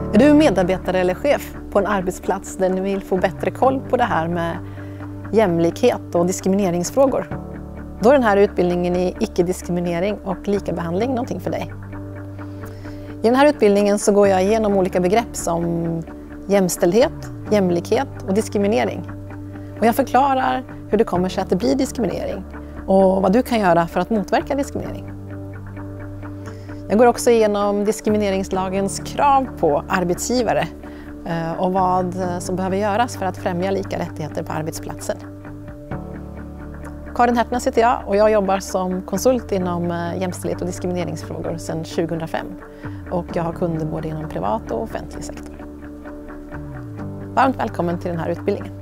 Är du medarbetare eller chef på en arbetsplats där ni vill få bättre koll på det här med jämlikhet och diskrimineringsfrågor? Då är den här utbildningen i icke-diskriminering och likabehandling någonting för dig. I den här utbildningen så går jag igenom olika begrepp som jämställdhet, jämlikhet och diskriminering. Och jag förklarar hur det kommer sig att det blir diskriminering och vad du kan göra för att motverka diskriminering. Jag går också igenom diskrimineringslagens krav på arbetsgivare och vad som behöver göras för att främja lika rättigheter på arbetsplatsen. Karin Hertnäs heter jag och jag jobbar som konsult inom jämställdhet och diskrimineringsfrågor sedan 2005. Och jag har kunder både inom privat och offentlig sektor. Varmt välkommen till den här utbildningen.